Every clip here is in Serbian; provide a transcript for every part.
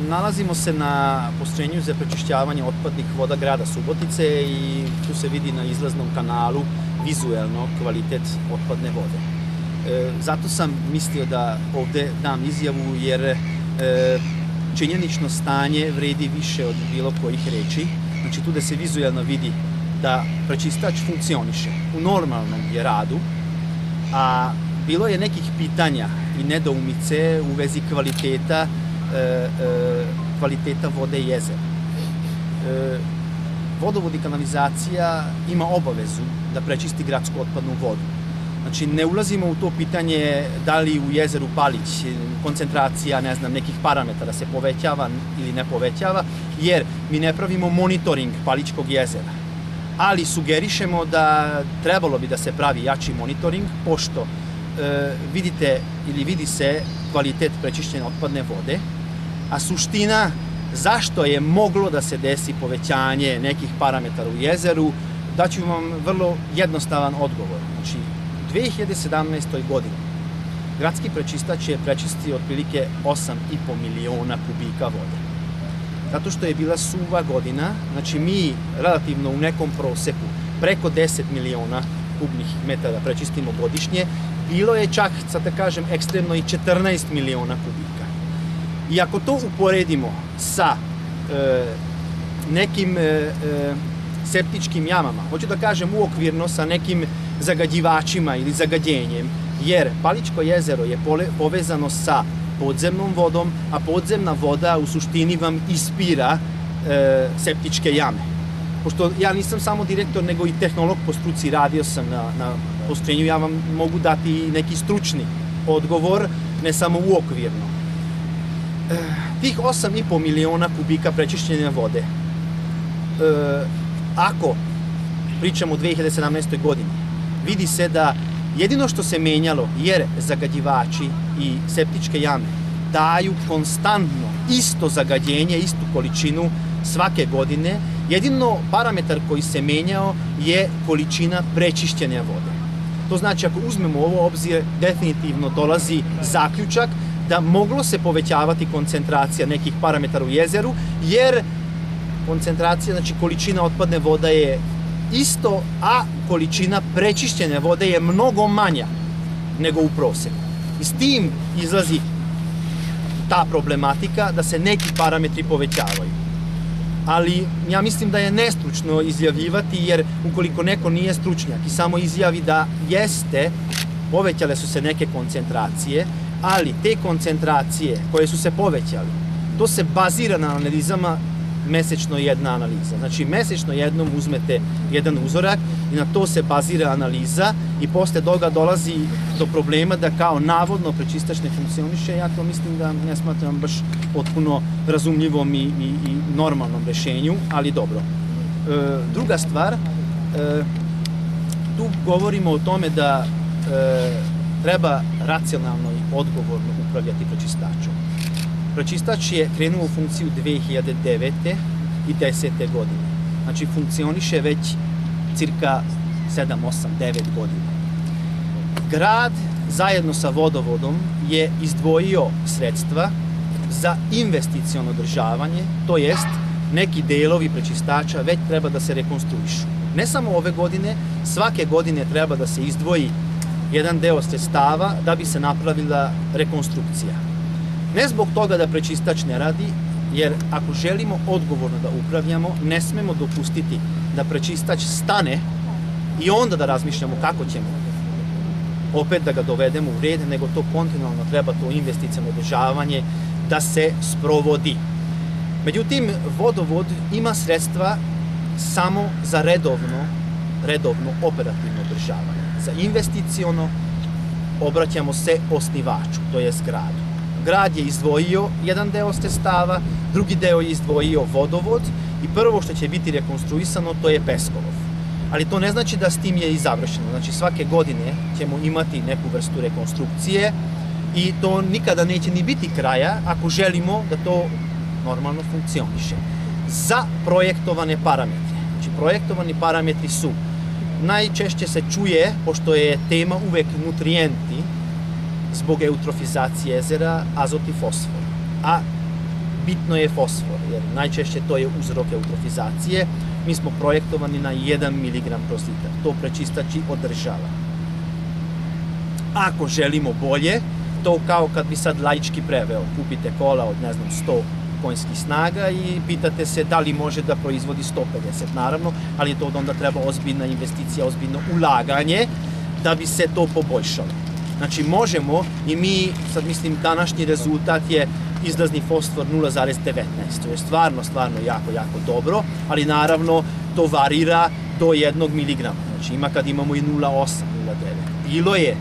Nalazimo se na postrojenju za prečišćavanje otpadnih voda grada Subotice i tu se vidi na izlaznom kanalu vizuelno kvalitet otpadne vode. Zato sam mislio da ovde dam izjavu jer činjenično stanje vredi više od bilo kojih reči. Znači tu da se vizuelno vidi da prečistač funkcioniše, u normalnom je radu, a bilo je nekih pitanja i nedoumice u vezi kvaliteta vode jezera. Vodovod i kanalizacija ima obavezu da prečisti gradsku otpadnu vodu. Znači, ne ulazimo u to pitanje da li u jezeru Palić koncentracija, ne znam, nekih parametara se povećava ili ne povećava, jer mi ne pravimo monitoring Palićkog jezera. Ali sugerišemo da trebalo bi da se pravi jači monitoring, pošto vidite ili vidi se kvalitet prečišćene otpadne vode, a suština zašto je moglo da se desi povećanje nekih parametara u jezeru, daću vam vrlo jednostavan odgovor. Znači, u 2017. godini gradski prečistač je prečistio otprilike 8,5 miliona kubika vode. Zato što je bila suva godina, znači mi relativno u nekom proseku preko 10 miliona kubnih metara prečistimo godišnje, bilo je čak, sad da kažem, ekstremno i 14 miliona kubika. I ako to uporedimo sa nekim septičkim jamama, hoću da kažem uokvirno sa nekim zagađivačima ili zagađenjem, jer Palićko jezero je povezano sa podzemnom vodom, a podzemna voda u suštini vam ispira septičke jame. Pošto ja nisam samo direktor, nego i tehnolog po struci, radio sam na postrojenju, ja vam mogu dati neki stručni odgovor, ne samo uokvirno. Tih 8,5 miliona kubika prečišćene vode, ako pričamo o 2017. godini, vidi se da jedino što se menjalo, jer zagađivači i septičke jame daju konstantno isto zagađenje, istu količinu svake godine, jedino parametar koji se menjao je količina prečišćene vode. To znači, ako uzmemo ovo obzir, definitivno dolazi zaključak da moglo se povećavati koncentracija nekih parametara u jezeru, jer koncentracija, znači količina otpadne voda je isto, a količina prečišćene vode je mnogo manja nego u proseku. I s tim izlazi ta problematika da se neki parametri povećavaju. Ali ja mislim da je nestručno izjavljivati, jer ukoliko neko nije stručnjak i samo izjavi da jeste, povećale su se neke koncentracije, ali te koncentracije koje su se povećale, to se bazira na analizama mesečno jedna analiza. Znači, mesečno jednom uzmete jedan uzorak i na to se bazira analiza i posle toga dolazi do problema da kao navodno prečistač ne funkcioniše. Ja to mislim da ne smatram baš potpuno razumljivom i normalnom rešenju, ali dobro. Druga stvar, tu govorimo o tome da treba racionalno i odgovorno upravljati prečistačom. Prečistač je krenuo u funkciju 2009. i 2010. godine. Znači, funkcioniše već cirka 7, 8, 9 godina. Grad zajedno sa vodovodom je izdvojio sredstva za investiciono održavanje, to jest neki delovi prečistača već treba da se rekonstruišu. Ne samo ove godine, svake godine treba da se izdvoji jedan deo sredstava da bi se napravila rekonstrukcija. Ne zbog toga da prečistač ne radi, jer ako želimo odgovorno da upravljamo, ne smemo dopustiti da prečistač stane i onda da razmišljamo kako ćemo opet da ga dovedemo u red, nego to kontinualno treba, to investiciono održavanje da se sprovodi. Međutim, vodovod ima sredstva samo za redovno operativno održavanje. Za investiciono obraćamo se osnivaču, to jest gradu. Grad je izdvojio jedan deo sredstava, drugi deo je izdvojio vodovod i prvo što će biti rekonstruisano to je Peskolov. Ali to ne znači da s tim je i završeno. Znači, svake godine ćemo imati neku vrstu rekonstrukcije i to nikada neće ni biti kraja ako želimo da to normalno funkcioniše. Za projektovane parametre. Znači, projektovani parametri su, najčešće se čuje, pošto je tema uvek nutrijenti, zbog eutrofizacije jezera, azot i fosfor. A bitno je fosfor, jer najčešće to je uzrok eutrofizacije. Mi smo projektovani na 1 mg kroz litar. To prečistač i održava. Ako želimo bolje, to kao kad bi sad laički preveo. Kupite kola od, 100 konjskih snaga i pitate se da li može da proizvodi 150, naravno, ali to onda treba ozbiljna investicija, ozbiljno ulaganje da bi se to poboljšalo. Znači, možemo i mi, sad mislim, današnji rezultat je izlazni fosfor 0,19. To je stvarno jako dobro, ali naravno to varira do 1 mg. Znači, ima kad imamo i 0,8, 0,9. Bilo je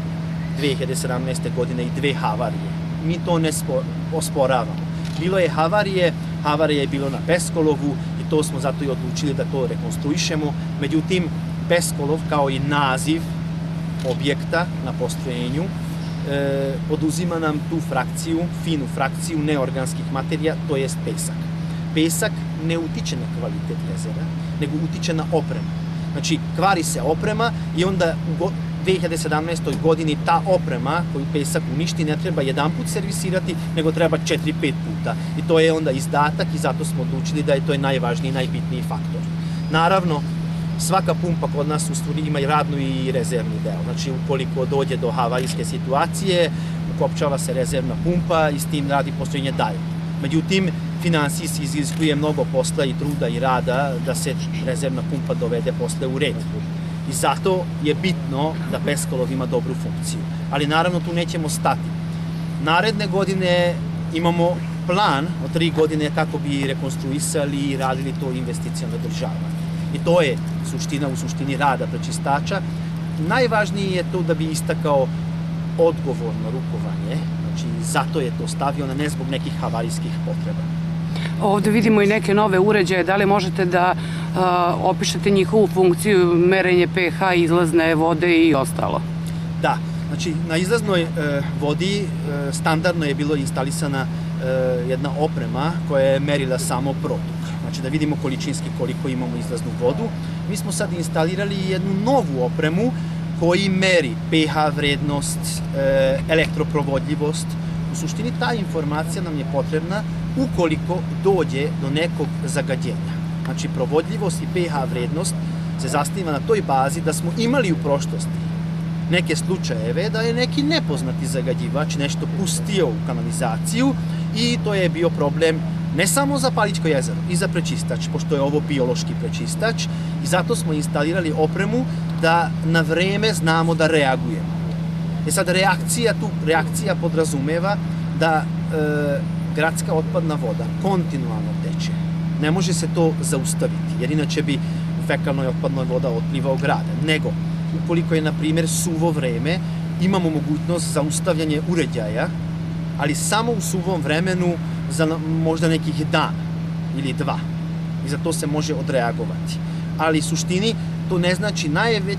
2017. godine i 2 havarije. Mi to ne osporavamo. Bilo je havarije je bilo na Peskolovu i to smo zato i odlučili da to rekonstruišemo. Međutim, Peskolov kao i naziv objekta na postrojenju oduzima nam tu frakciju, finu frakciju neorganskih materija, to jest pesak. Pesak ne utiče na kvalitet jezera, nego utiče na opremu. Znači, kvari se oprema i onda u 2017. godini ta oprema koju pesak uništi ne treba jedan put servisirati, nego treba 4-5 puta. I to je onda izdatak i zato smo odlučili da je to najvažniji, najbitniji faktor. Naravno, svaka pumpa kod nas u stvari ima i radnu i rezervni deo. Znači, ukoliko dođe do havarijske situacije, ukopčava se rezervna pumpa i s tim radi postrojenje dalje. Međutim, finansijski iziskuje mnogo posla i truda i rada da se rezervna pumpa dovede posle u red. I zato je bitno da Peskolov ima dobru funkciju. Ali naravno tu nećemo stati. Naredne godine imamo plan od 3 godine kako bi rekonstruisali i radili to investiciono održavanje. I to je u suštini rada prečistača. Najvažnije je to da bi istakao odgovorno rukovanje. Znači, zato je to stavio, ne zbog nekih havarijskih potreba. Ovde vidimo i neke nove uređaje. Da li možete da opišete njihovu funkciju, merenje pH, izlazne vode i ostalo? Da, znači na izlaznoj vodi standardno je bilo instalisana jedna oprema koja je merila samo protok. Znači da vidimo količinski koliko imamo izlaznu vodu. Mi smo sad instalirali jednu novu opremu koji meri pH vrednost, elektroprovodljivost. U suštini ta informacija nam je potrebna ukoliko dođe do nekog zagađenja. Znači, provodljivost i pH vrednost se zasniva na toj bazi da smo imali u prošlosti neke slučajeve da je neki nepoznati zagađivač nešto pustio u kanalizaciju i to je bio problem ne samo za Palićko jezero, i za prečistač, pošto je ovo biološki prečistač i zato smo instalirali opremu da na vreme znamo da reagujemo. Sad, reakcija podrazumeva da gradska otpadna voda kontinualno teče. Ne može se to zaustaviti, jer inače bi u fekalnoj otpadnoj voda otplivao grada. Nego, ukoliko je, na primjer, suvo vreme, imamo mogućnost zaustavljanja uređaja, ali samo u suvom vremenu za možda nekih dana ili 2. I za to se može odreagovati. Ali u suštini to ne znači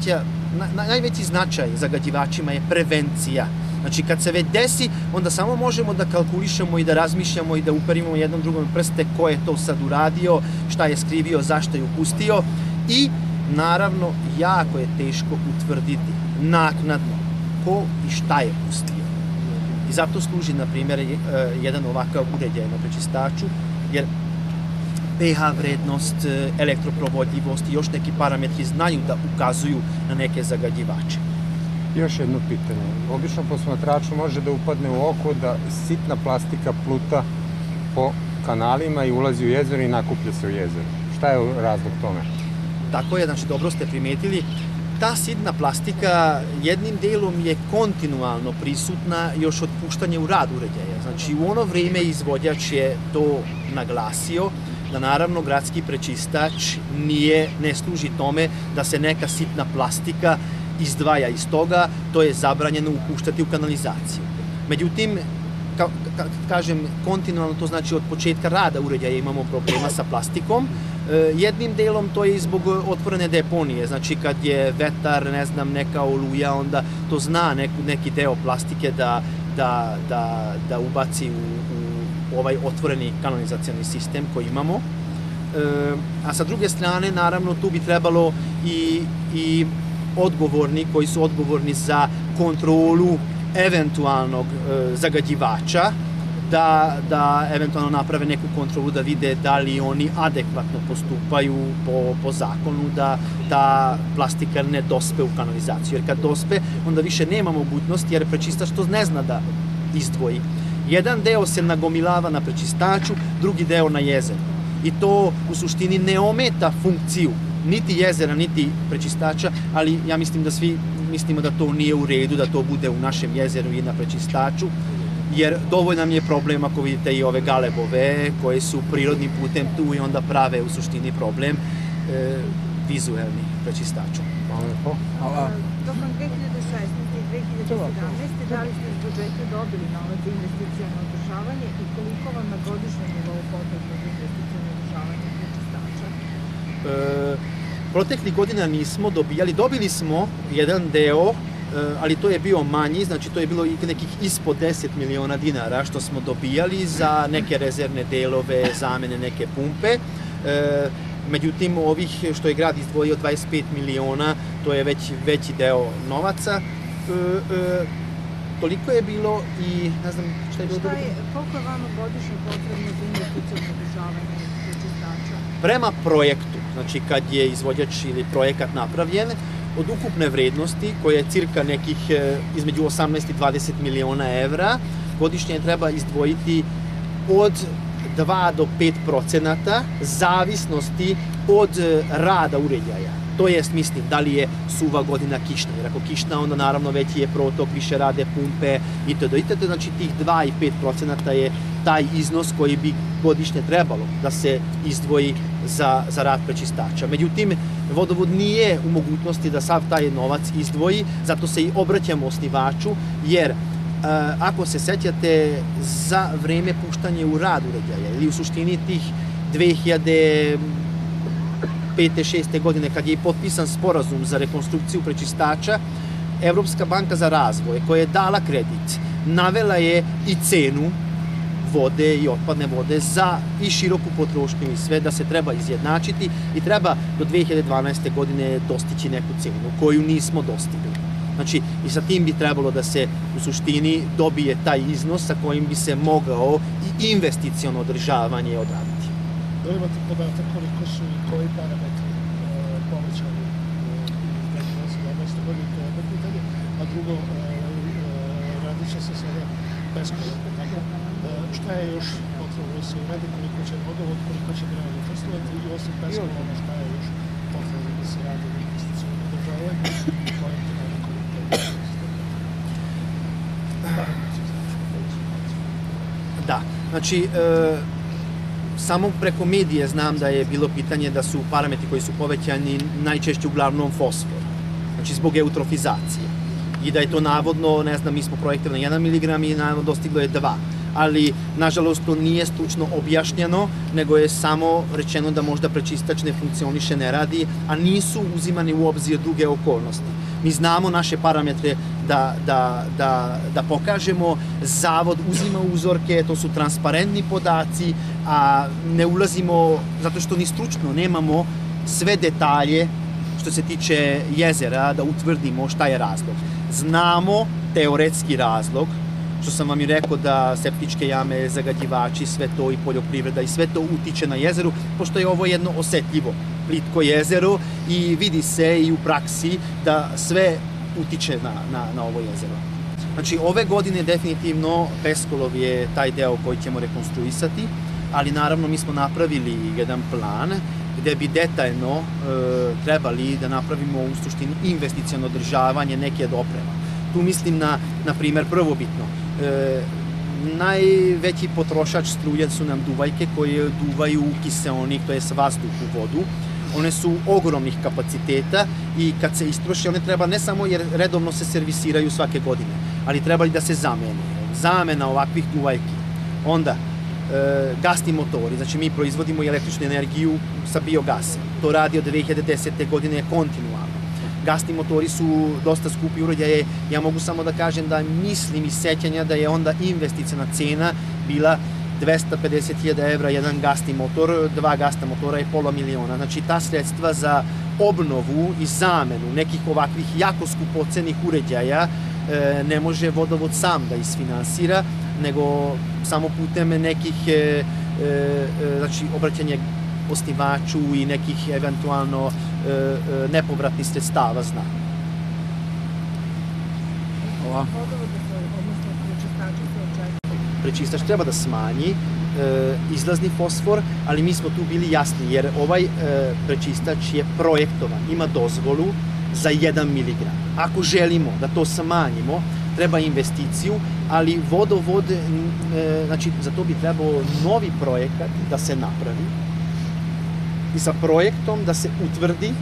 najveći značaj zagađivačima je prevencija. Znači, kad se već desi, onda samo možemo da kalkulišemo i da razmišljamo i da uperimo jednom drugom prste ko je to sad uradio, šta je skrivio, zašto je upustio i, naravno, jako je teško utvrditi naknadno ko i šta je pustio. I zato služi, na primjer, jedan ovakav uređaj na prečistaču, jer pH vrednost, elektroprovodljivost i još neki parametri znaju da ukazuju na neke zagađivače. Još jedno pitanje. Obično posmatraču može da upadne u oko da sitna plastika pluta po kanalima i ulazi u jezero i nakuplja se u jezero. Šta je razlog tome? Tako je, znači dobro ste primetili. Ta sitna plastika jednim delom je kontinualno prisutna još od puštanja u rad uređaja. Znači u ono vreme izvođač je to naglasio da naravno gradski prečistač ne služi tome da se neka sitna plastika izdvaja iz toga, to je zabranjeno upuštati u kanalizaciju. Međutim, kažem, kontinualno to znači od početka rada uređaja imamo problema sa plastikom. Jednim delom to je i zbog otvorene deponije, znači kad je vetar, ne znam, neka oluja, onda to zna neki deo plastike da ubaci u ovaj otvoreni kanalizacioni sistem koji imamo. A sa druge strane, naravno, tu bi trebalo i koji su odgovorni za kontrolu eventualnog zagađivača da eventualno naprave neku kontrolu, da vide da li oni adekvatno postupaju po zakonu, da ta plastika ne dospe u kanalizaciju. Jer kad dospe, onda više nema mogućnosti, jer prečistač to ne zna da izdvoji. Jedan deo se nagomilava na prečistaču, drugi deo na jezeru. I to u suštini ne ometa funkciju niti jezera, niti prečistača, ali ja mislim da svi mislimo da to nije u redu, da to bude u našem jezeru i na prečistaču, jer dovoljno nam je problem ako vidite i ove galebove koje su prirodnim putem tu i onda prave u suštini problem vizuelni prečistaču. Tokom 2016. i 2017. da li ste iz budžeta dobili novac za investicijalno održavanje i koliko vam na godišnjem nivou potrebno za investicijalno održavanje prečistača? Proteklih godina nismo dobijali, dobili smo jedan deo, ali to je bio manji, znači to je bilo nekih ispod 10 miliona dinara što smo dobijali za neke rezervne delove, zamene neke pumpe. Međutim, ovih što je grad izdvojio 25 miliona, to je već veći deo novaca. Toliko je bilo i ne znam šta je bilo drugo. Koliko je vama godišnje potrebno za investicijalno održavanje prečistača? Prema projektu, znači kad je izvođač ili projekat napravljen, od ukupne vrednosti, koja je cirka nekih između 18 i 20 miliona evra, godišnje treba izdvojiti od 2 do 5% zavisnosti od rada uređaja. To jest, mislim, da li je suva godina kišna, jer ako kišna, onda naravno veći je protok, više rade pumpe itd. Znači tih 2 i 5% je taj iznos koji bi godišnje trebalo da se izdvoji za rad prečistača. Međutim, vodovod nije u mogućnosti da sav taj novac izdvoji, zato se i obraćamo osnivaču, jer ako se sećate, za vreme puštanja u rad uređaja ili u suštini tih 2005. 6. godine kad je potpisan sporazum za rekonstrukciju prečistača, Evropska banka za razvoj koja je dala kredit, navela je i cenu vode i otpadne vode za i široku potrošnju i sve, da se treba izjednačiti i treba do 2012. godine dostići neku cenu koju nismo dostigli. Znači, i sa tim bi trebalo da se u suštini dobije taj iznos sa kojim bi se mogao i investiciono održavanje odraditi. Da li imate podatak koliko su i koji parametri povećani u 2017. godini, to je jedno pitanje, a drugo, radit će se sada beskolovno, tako? Šta je još potrebno da se uradi, koliko će vodovod, koliko će grad učestvovati i osim beskolovno, šta je još potrebno da se radi u investicionom održavanju, koje je to Da, znači, samo preko medije znam da je bilo pitanje da su parametri koji su povećani najčešće uglavnom fosfor, znači zbog eutrofizacije. I da je to navodno, ne znam, mi smo projektirali 1 mg i navodno dostiglo je 2. Ali, nažalost, to nije stručno objašnjeno, nego je samo rečeno da možda prečistač ne funkcioniše, ne radi, a nisu uzimani u obzir druge okolnosti. Mi znamo naše parametre da pokažemo, zavod uzima uzorke, to su transparentni podaci, a ne ulazimo, zato što ni stručno nemamo sve detalje što se tiče jezera, da utvrdimo šta je razlog. Znamo teoretski razlog, što sam vam i rekao da septičke jame, zagađivači, sve to i poljoprivreda i sve to utiče na jezeru, pošto je ovo jedno osetljivo, plitko jezero i vidi se i u praksi da sve utiče na ovo jezero. Znači, ove godine definitivno Peskolov je taj deo koji ćemo rekonstruisati, ali naravno mi smo napravili jedan plan gde bi detaljno trebali da napravimo u suštini investiciono održavanje neke doprema. Tu mislim na primer, prvobitno, najveći potrošač struje su nam duvajke koje duvaju kiseonik, to je vazduh u vodu. One su ogromnih kapaciteta i kad se istroše, one treba ne samo jer redovno se servisiraju svake godine, ali treba i da se zamene. Zamena ovakvih duvajki. Onda, gasni motori, znači mi proizvodimo električnu energiju sa biogasom. To radi od 2010. godine kontinualno. Gasni motori su dosta skupi uređaje, ja mogu samo da kažem da mislim iz sećanja da je onda investiciona cena bila 250.000 evra jedan gasni motor, 2 gasna motora je $500.000. Znači ta sredstva za obnovu i zamenu nekih ovakvih jako skupocenih uređaja ne može vodovod sam da isfinansira, nego samo putem nekih znači, obraćanja osnivaču i nekih eventualno nepovratnih sredstava zna. Hvala. Prečistač treba da smanji izlazni fosfor, ali mi smo tu bili jasni, jer ovaj prečistač je projektovan, ima dozvolu za 1 mg. Ako želimo da to smanjimo, treba investiciju, ali vodovod, znači za to bi trebao novi projekat da se napravi i sa projektom da se utvrdi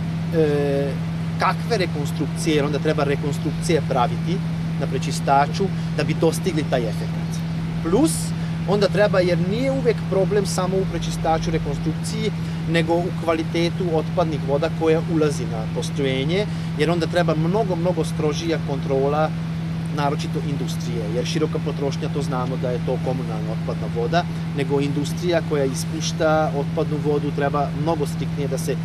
kakve rekonstrukcije, jer onda treba rekonstrukcije praviti na prečistaču da bi dostigli taj efekt. Plus, onda treba, jer nije uvek problem samo u prečistaču rekonstrukciji, nego u kvalitetu otpadnih voda koja ulazi na postrojenje, jer onda treba mnogo strožija kontrola, naročito industrije, jer široka potrošnja, to znamo da je to komunalna otpadna voda, nego industrija koja ispušta otpadnu vodu treba mnogo striktnije da se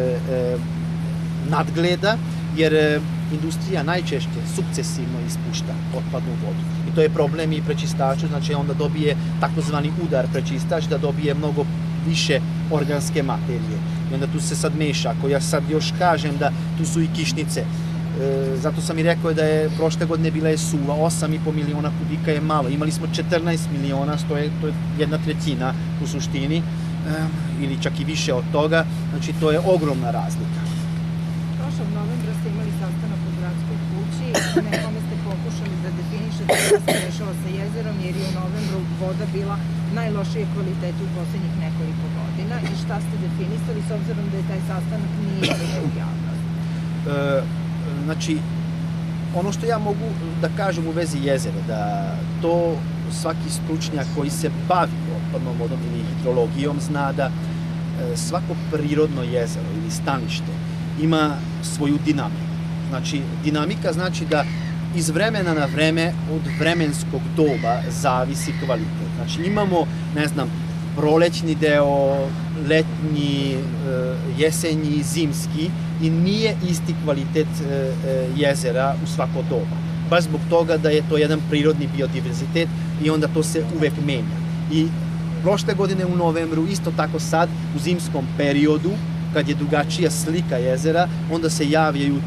nadgleda, jer industrija najčešće sukcesivno ispušta otpadnu vodu. I to je problem i prečistaču, znači onda dobije takozvani udar prečistač, da dobije mnogo više organske materije. I onda tu se sad meša. Ako ja sad još kažem da tu su i kišnice, zato sam i rekao da je prošle godine bila je suva, 8,5 miliona kubika je malo. Imali smo 14 miliona, to je 1/3 u suštini, ili čak i više od toga, znači to je ogromna razlika. Prošlog novembra ste imali sastanak u Gradskoj kući, na kome ste pokušali da definišete šta se dešava sa jezerom, jer je u novembru voda bila najlošije kvalitete u poslednjih nekoliko godina, i šta ste definisali s obzirom da je taj sastanak nije izveo u javnost? Znači, ono što ja mogu da kažem u vezi jezera, da to svaki stručnjak koji se bavi otpadnom vodom ili hidrologijom zna da svako prirodno jezero ili stanište ima svoju dinamiku. Znači, dinamika znači da iz vremena na vreme, od vremenskog doba zavisi kvalitet. Znači, imamo, ne znam, prolećni deo, letnji, jesenji, zimski, i nije isti kvalitet jezera u svako doba. Baš zbog toga da je to jedan prirodni biodiverzitet i onda to se uvek menja. I prošle godine u novembru, isto tako sad, u zimskom periodu, kad je drugačija slika jezera, onda se javljaju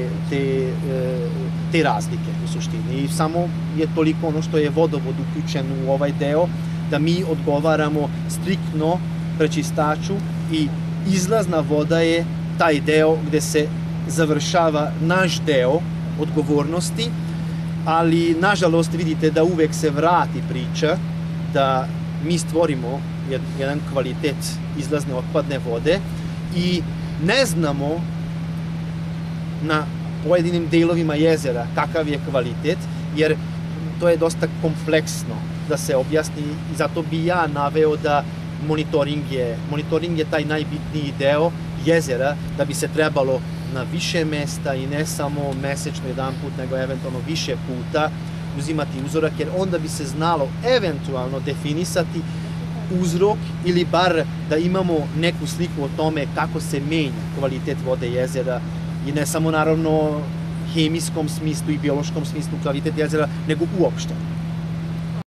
te razlike u suštini. I samo je toliko ono što je vodovod uključen u ovaj deo, da mi odgovaramo striktno prečistaču i izlazna voda je taj deo gde se završava naš deo odgovornosti, ali nažalost vidite da uvek se vrati priča da mi stvorimo jedan kvalitet izlazne otpadne vode i ne znamo na pojedinim delovima jezera kakav je kvalitet, jer to je dosta kompleksno da se objasni i zato bi ja naveo da monitoring je taj najbitniji deo jezera, da bi se trebalo na više mesta i ne samo mesečno jedan put, nego eventualno više puta uzimati uzorak, jer onda bi se znalo eventualno definisati uzrok ili bar da imamo neku sliku o tome kako se menja kvalitet vode jezera i ne samo naravno hemijskom smislu i biološkom smislu kvalitet jezera, nego uopšte.